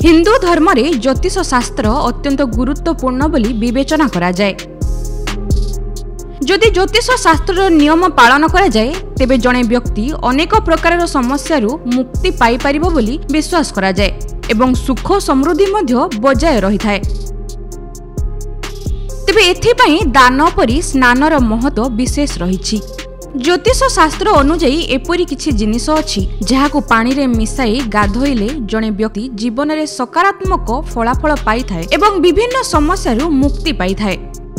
हिंदू धर्म रे ज्योतिष शास्त्र अत्यंत गुरुत्वपूर्ण बोली विवेचना करा जाए। जदि ज्योतिष शास्त्र नियम पालन करा जाए तेबे जणे व्यक्ति अनेक प्रकार समस्यारू मुक्ति पाई परिबो बोली विश्वास करा जाए एवं सुख समृद्धि मध्य बजाय रही थाए। तेबे एथिपाई दान परी स्नानर महत्व विशेष रही। ज्योतिष शास्त्र अनुजाई एपरी किछि जिनिस अछि जहाकु पानी रे मिसाई गाधोइले जणे व्यक्ति जीवन रे सकारात्मक फलाफल पाई थाए एवं विभिन्न समस्यारू मुक्ति पाई थाए।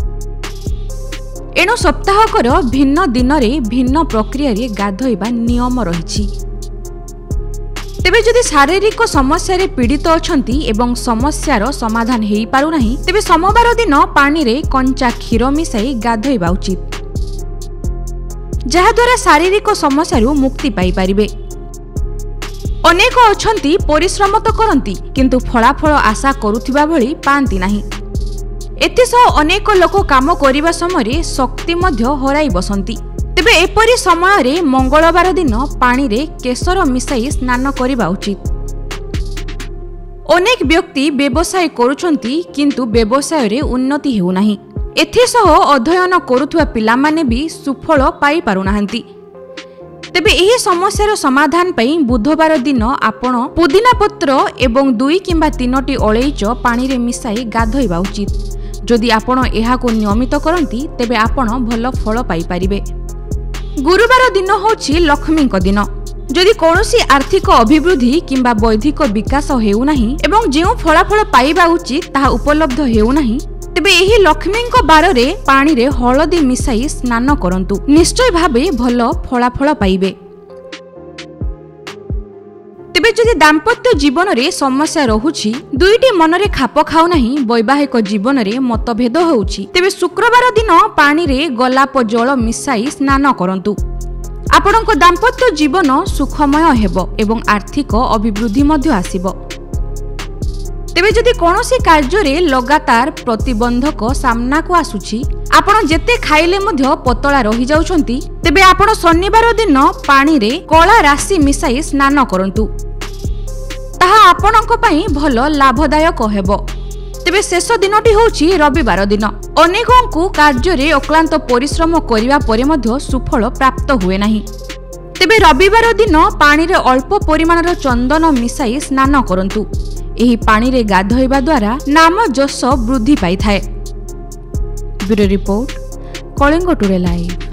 एणु सप्ताहकर भिन्न दिन रे भिन्न प्रक्रिया रे गाधोइबा नियम रहिछि। तेबे जदि शारीरिक समस्या रे पीड़ित अछंती एवं समस्यार समाधान हेई पारु नाही तेबे सोमवार दिन पानी रे कंचा क्षीर मिसाई गाधोइबा उचित, जहाद्वारा शारीरिक समस्यारू मुक्ति पाई पारिबे। अनेक अछंती परिश्रम तो करंती किंतु फलाफल आशा करुथिबा भली पांती नाही। एथिसह अनेक लोक काम करिबा समय शक्ति मध्य हराई बसंती। तेबे एपरी समय रे मंगलवार दिन पानी रे केसर मिसाई स्नान करिबा उचित। अनेक व्यक्ति व्यवसाय करुछंती किंतु व्यवसाय रे उन्नति हेउ नाही। एथिसह अध्ययन करुथुवा पिलामाने भी सुफल पाई पारुनाहांती। तेबे एही समस्यार समाधान पई बुधवार दिन आपण पुदीना पत्र एवं 2 किंबा 3टी अळैच पानी रे मिसाई गाधोइबा उचित। जदि आपण एहाको नियमित करंती तेबे आपण भल फल पाई पारिबे। गुरुवार दिन होछि लक्ष्मीक दिन। जदि कोनोसी आर्थिक अभिवृद्धि किंबा बौद्धिक विकास हेउ नाही एवं जेउ फलाफल पाइबा उचित ताहा उपलब्ध हेउ नाही तेबे एही लक्ष्मीक बार रे पानी रे हळदी मिसाई स्नान करंतु, निश्चय भाबे भल फलाफल पाइबे। तेबे जदि दाम्पत्य जीवन रे समस्या रहुछि, दुईटी मन रे खाप खाउ नाही, वैवाहिक जीवन रे मतभेद होउछि तेबे शुक्रवार दिन पानी रे गोलाप जल मिसाई स्नान करंतु। आपणक दाम्पत्य जीवन सुखमय हेबो एवं आर्थिक अभिवृद्धि मध्य आसीबो। तेबे जदि कोनोसी कार्य रे लगातार प्रतिबंधक सामना को आसुछि, आपण जेते खाइले मध्य पतला रहि जाउछंती तेबे आपण शनिवार दिन पानी रे कला राशि मिसाई स्नान करंतु। ताहा आपणक पई भल लाभदायक हेबो। तेबे शेष दिनटी होछि रविवार दिन। अनेकंकु कार्य रे अक्लांत परिश्रम करिवा परे मध्य सुफल प्राप्त हुए नाही। तेबे रविवार दिन पानी रे अल्प परिमाणर चंदन मिसाई स्नान करंतु। एही पानी रे गाधोइबा द्वारा नाम जस वृद्धि पाई थाए। Bureau report, Kalinga today live.